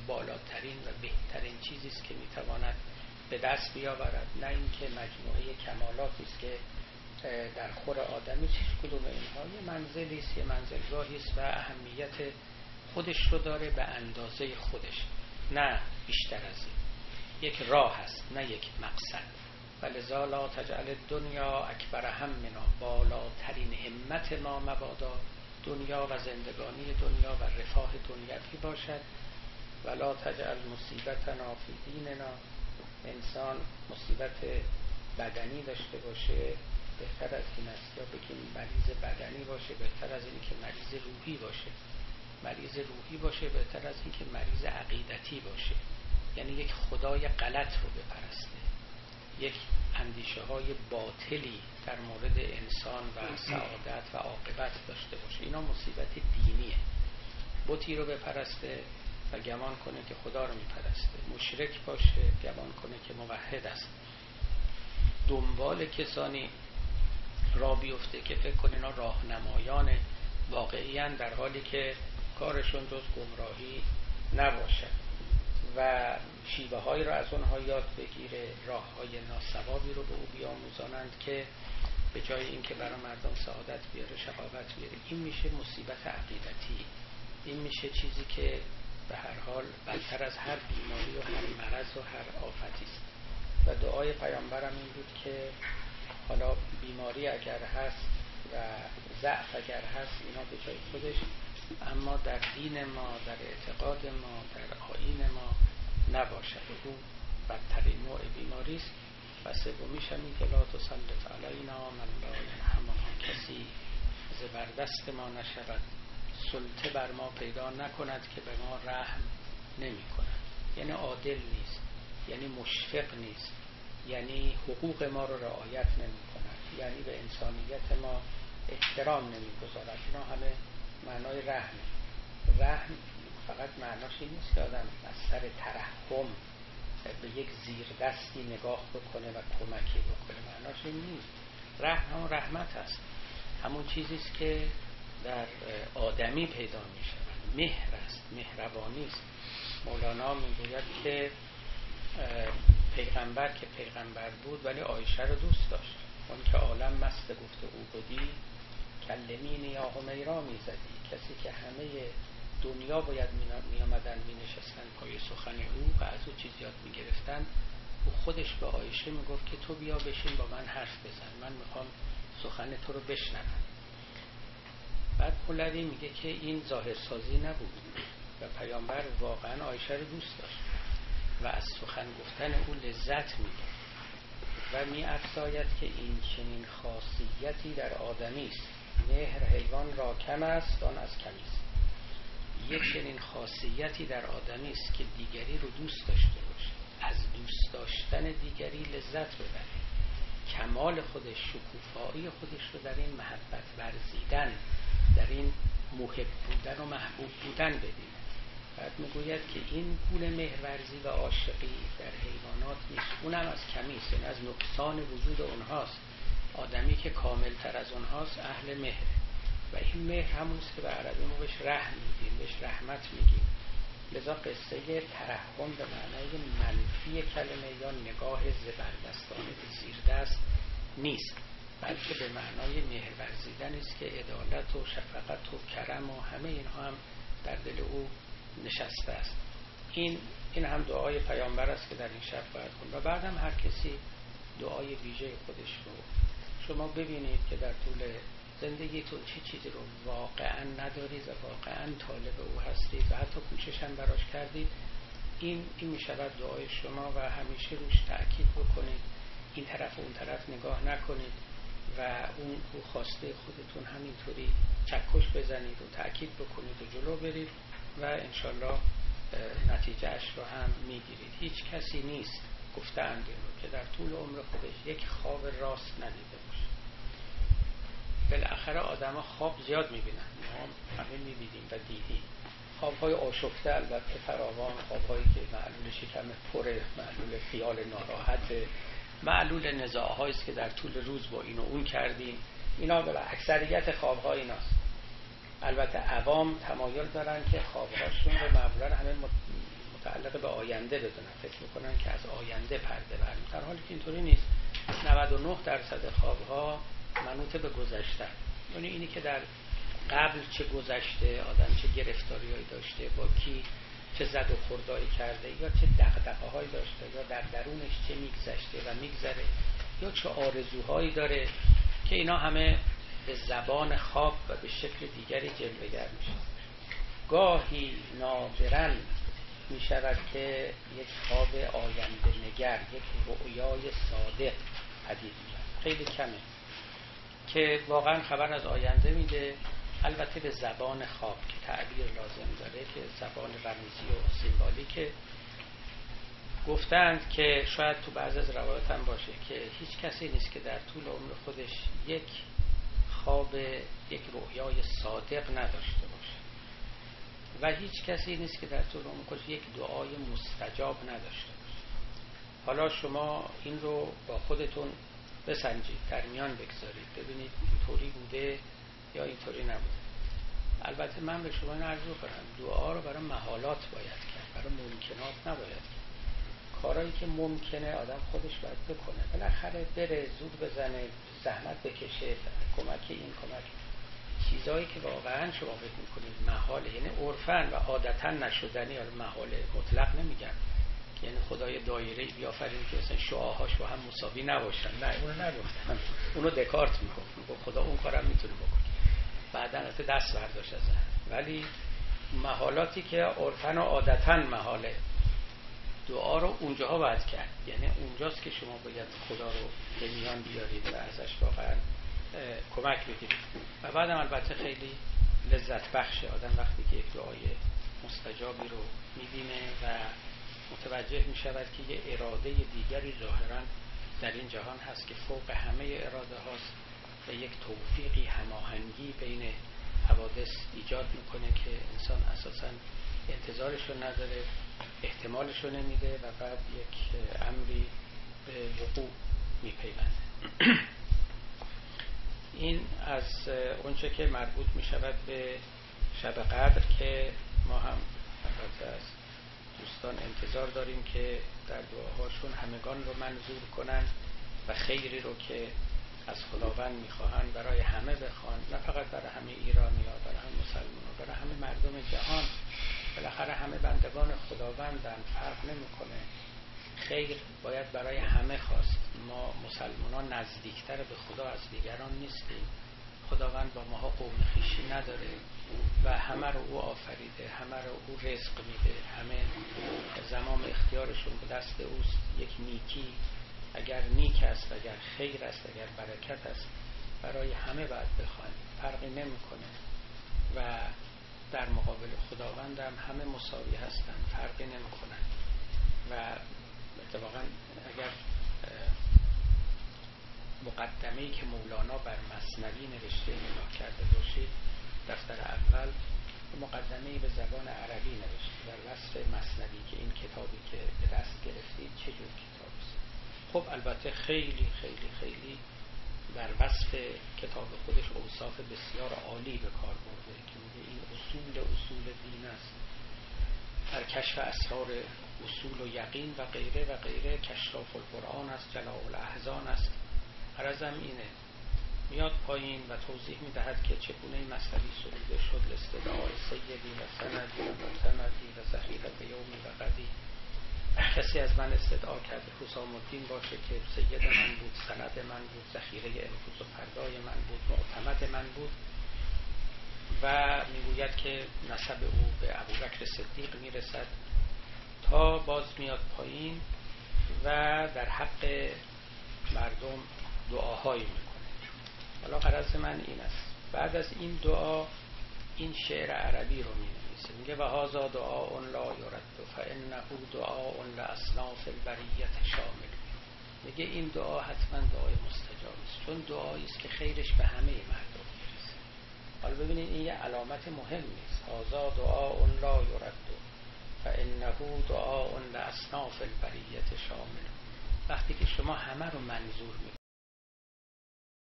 بالاترین و بهترین چیزی است که میتواند به دست بیاورد، نه اینکه مجموعه کمالاتی است که در خور آدمی. هیچ کدوم اینها یه منزلی است، یه منزلگاهی است و اهمیت خودش رو داره به اندازه خودش، نه بیشتر از این. یک راه است نه یک مقصد. ولذا لا تجعل الدنیا اکبر همنا، بالاترین همت ما مبادا دنیا و زندگانی دنیا و رفاه دنیوی باشد. ولا تجعل مصیبتنا فی دیننا، انسان مصیبت بدنی داشته باشه بهتر از این است، یا بگیم مریض بدنی باشه بهتر از این که مریض روحی باشه، مریض روحی باشه بهتر از این که مریض عقیدتی باشه. یعنی یک خدای غلط رو بپرسته، یک اندیشه های باطلی در مورد انسان و سعادت و عاقبت داشته باشه. اینا مصیبت دینیه. بتی رو بپرسته و گمان کنه که خدا رو میپرسته، مشرک باشه گمان کنه که موحد است، دنبال کسانی را بیفته که فکر کنه اینا راهنمایان واقعی‌اند، در حالی که کارشون جز گمراهی نباشد و شیوه هایی را از اونها یاد بگیره، راه های ناصوابی رو به او بیاموزانند که به جای اینکه برای مردم سعادت بیاره شقاوت بیاره. این میشه مصیبت عقیدتی، این میشه چیزی که به هر حال بدتر از هر بیماری و هر مرض و هر آفتی است. و دعای پیامبرم این بود که حالا بیماری اگر هست و ضعف اگر هست اینا به جای خودش، اما در دین ما، در اعتقاد ما، در آیین ما نباشد. او بدترین نوع بیماری است. و سومیش همین که لا تسلط علینا من لا یرحمنا، کسی زبردست ما نشود، سلطه بر ما پیدا نکند که به ما رحم نمی کند. یعنی عادل نیست، یعنی مشفق نیست، یعنی حقوق ما رو رعایت نمی کند، یعنی به انسانیت ما احترام نمی گذارد. اینا همه معنای رحمه. رحم فقط معناش این نیست که آدم از سر ترحم به یک زیر دستی نگاه بکنه و کمکی بکنه، معناش این نیست. رحم همون رحمت است، همون چیزیست که در آدمی پیدا می شود. مهر است، مهربانی است. مولانا میگوید که پیغمبر که پیغمبر بود ولی عایشه رو دوست داشت. اون که عالم مست گفت او بودی، کلمینی یا همیرا میزدی. کسی که همه دنیا باید می آمدن می نشستن پای سخن او و از او چیز یاد می گرفتن، او خودش به عایشه می گفت که تو بیا بشین با من حرف بزن، من میخوام سخن تو رو بشنوم. بعد مولوی میگه که این ظاهرسازی نبود و پیامبر واقعا عایشه رو دوست داشت و از سخن گفتن او لذت می‌برد و می‌افزاید که این چنین خاصیتی در آدمی است. مهر حیوان را کم است آن از کمی است. یک چنین خاصیتی در آدمی است که دیگری رو دوست داشته باشه، از دوست داشتن دیگری لذت ببره، کمال خودش، شکوفایی خودش رو در این محبت ورزیدن، در این محب بودن و محبوب بودن ببینه. بعد میگوید که این گونه مهرورزی و عاشقی در حیوانات نیست، اونم از کمی است، یعنی از نقصان وجود اونهاست. آدمی که کاملتر از اونهاست اهل مهر و این مهر همونست که به عربی ما بهش رحم میگیم، بهش رحمت میگیم. لذا قصه ترحم به معنای منفی کلمه یا نگاه زبردستانه به زیر دست نیست، بلکه به معنای مهر ورزیدن است که عدالت و شفقت و کرم و همه اینها هم در دل او نشسته است. این هم دعای پیامبر است که در این شب باید کن و بعد هم هر کسی دعای ویژه خودش رو. شما ببینید که در طول زندگیتون چه چیزی رو واقعا ندارید و واقعا طالب او هستید و حتی کوشش هم براش کردید، این می شود دعای شما و همیشه روش تأکید بکنید، این طرف و اون طرف نگاه نکنید و اون خواسته خودتون همینطوری چکش بزنید و تأکید بکنید و جلو برید و انشالله نتیجه اش رو هم میگیرید. هیچ کسی نیست گفتند این رو که در طول عمر خودش یک خواب راست ندیده باشه. بالاخره آدم ها خواب زیاد میبینن، ما همه میبینیم و دیدیم خوابهای آشفته البته فراوان، خوابهایی که معلول شکم پره، معلول خیال ناراحت، معلول نزاع‌هایی است که در طول روز با این و اون کردیم. اینا به اکثریت خواب‌ها ایناست. البته عوام تمایل دارن که خواب‌هاشون رو معمولا همه آینده بدونن، فکر میکنن که از آینده پرده برمی، در حالی که اینطوری نیست. 99% خوابها منوط به گذشته. یعنی اینی که در قبل چه گذشته، آدم چه گرفتاریایی داشته، با کی چه زد و خوردایی کرده، یا چه دغدغه‌هایی داشته، یا در درونش چه میگذشته و میگذره، یا چه آرزوهایی داره، که اینا همه به زبان خواب و به شکل دیگری جلوه‌گر میشه. گاهی نادراً می شود که یک خواب آینده نگر، یک رؤیای صادق پدید میاد. خیلی کمه که واقعا خبر از آینده میده، البته به زبان خواب که تعبیر لازم داره، که زبان رمزی و سیمبالیکه. گفتند که شاید تو بعض از روایات هم باشه که هیچ کسی نیست که در طول عمر خودش یک خواب، یک رؤیای صادق نداشته باشه، و هیچ کسی نیست که در طول عمر خودش یک دعای مستجاب نداشته باشه. حالا شما این رو با خودتون بسنجید، در میان بگذارید، ببینید اینطوری بوده یا اینطوری نبوده. البته من به شما این عرض کنم، دعا رو برای محالات باید کرد، برای ممکنات نباید کرد. کارهایی که ممکنه آدم خودش باید بکنه، بالاخره بره، زود بزنه، زحمت بکشه، کمک این کمک. چیزایی که واقعا شما فکر میکنید محاله، یعنی عرفاً و عادتاً نشدنی، یا محاله مطلق نمیگم، یعنی خدای دایره بیافرین که مثلا شعاعاش با هم مساوی نباشن، نه اونو نگفتم، اونو دکارت میگفت خدا اون کارم میتونه بکنه، بعداً البته دست برداشت از ذهن. ولی محالاتی که عرفاً و عادتاً محاله، دعا رو اونجاها باید کرد، یعنی اونجاست که شما باید خدا رو به میان بیارید و ازش واقعا کمک بگیرید. و بعدم البته خیلی لذت بخشه آدم وقتی که یک دعای مستجابی رو میبینه و متوجه میشود که یه اراده دیگری ظاهرا در این جهان هست که فوق همه اراده هاست و یک توفیقی، هماهنگی بین حوادث ایجاد میکنه که انسان اساسا انتظارشو نداره، احتمالشو نمیده و بعد یک امری به وقوع میپیونده. این از اونچه که مربوط میشود به شب قدر که ما هم البته از دوستان انتظار داریم که در دعاهاشون همگان رو منظور کنن و خیری رو که از خداوند میخواهن برای همه بخوان، نه فقط برای همه ایرانی‌ها، برای همه مسلمان‌ها، برای همه مردم جهان. بالاخره همه بندگان خداوندن، فرق نمیکنه. خیر باید برای همه خواست. ما مسلمانان نزدیکتر به خدا از دیگران نیستیم. خداوند با ماها قوم خویشی نداره و همه رو او آفریده، همه رو او رزق میده، همه زمام اختیارشون به دست اوست. یک نیکی اگر نیک است، اگر خیر است، اگر برکت است، برای همه باید بخوایم، فرقی نمیکنه. و در مقابل خداوند هم همه مساوی هستن، فرقی نمیکنن. و اتفاقا اگر مقدمه‌ای که مولانا بر مثنوی نوشته نگاه کرده باشید، دفتر اول مقدمه‌ای به زبان عربی نوشته در وصف مثنوی که این کتابی که به دست گرفتید چه جور کتابی است. خب البته خیلی خیلی خیلی در وصف کتاب خودش اوصاف بسیار عالی به کار برده که میگه این اصول دین است، در کشف اسرار اصول و یقین و غیره و غیره، کشاف القرآن است، جلاء الاحزان است. عرضم اینه، میاد پایین و توضیح میدهد که چگونه این مثنوی سروده شد، لاستدعاء سیدی و سندی و معتمدی و ذخیرة یومی و غدی. کسی از من استدعا کرده حسام الدین باشه که سید من بود، سند من بود، ذخیره امروز و فردای من بود، معتمد من بود. و میگوید که نسب او به ابوبکر صدیق میرسد، تا باز میاد پایین و در حق مردم دعاهایی میکنه. حالا غرض من این است، بعد از این دعا این شعر عربی رو مینویسه، میگه و هذا دعاء لا یرد فانه دعاء لاصناف البریة شامل. میگه این دعا حتما دعای مستجاب است، چون دعایی است که خیرش به همه مردم میرسه. حالا ببینید این یه علامت مهمی است، هذا دعاء لا یرد فانه دعاء لاصناف البریة شامل. وقتی که شما همه رو منظور میکنید